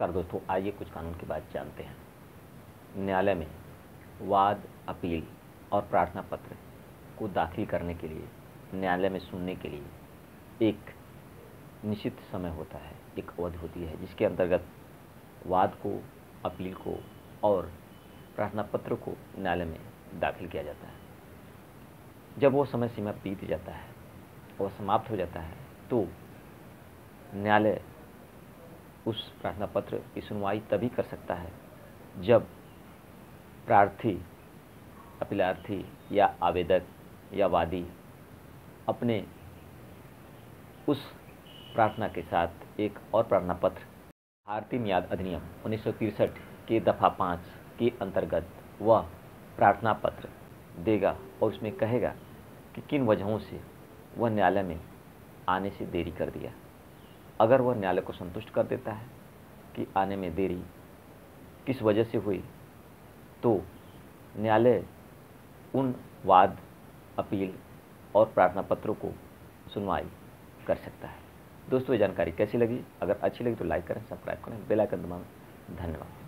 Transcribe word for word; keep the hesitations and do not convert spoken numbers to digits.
नमस्कार दोस्तों, आइए कुछ कानून की बात जानते हैं। न्यायालय में वाद, अपील और प्रार्थना पत्र को दाखिल करने के लिए, न्यायालय में सुनने के लिए एक निश्चित समय होता है, एक अवधि होती है जिसके अंतर्गत वाद को, अपील को और प्रार्थना पत्र को न्यायालय में दाखिल किया जाता है। जब वो समय सीमा बीत जाता है और समाप्त हो जाता है तो न्यायालय उस प्रार्थना पत्र की सुनवाई तभी कर सकता है जब प्रार्थी, अपीलार्थी या आवेदक या वादी अपने उस प्रार्थना के साथ एक और प्रार्थना पत्र भारतीय न्याय अधिनियम उन्नीस सौ तिरसठ के दफ़ा पाँच के अंतर्गत वह प्रार्थना पत्र देगा और उसमें कहेगा कि किन वजहों से वह न्यायालय में आने से देरी कर दिया। अगर वह न्यायालय को संतुष्ट कर देता है कि आने में देरी किस वजह से हुई, तो न्यायालय उन वाद, अपील और प्रार्थना पत्रों को सुनवाई कर सकता है। दोस्तों, ये जानकारी कैसी लगी? अगर अच्छी लगी तो लाइक करें, सब्सक्राइब करें, बेल आइकन दबाएं। धन्यवाद।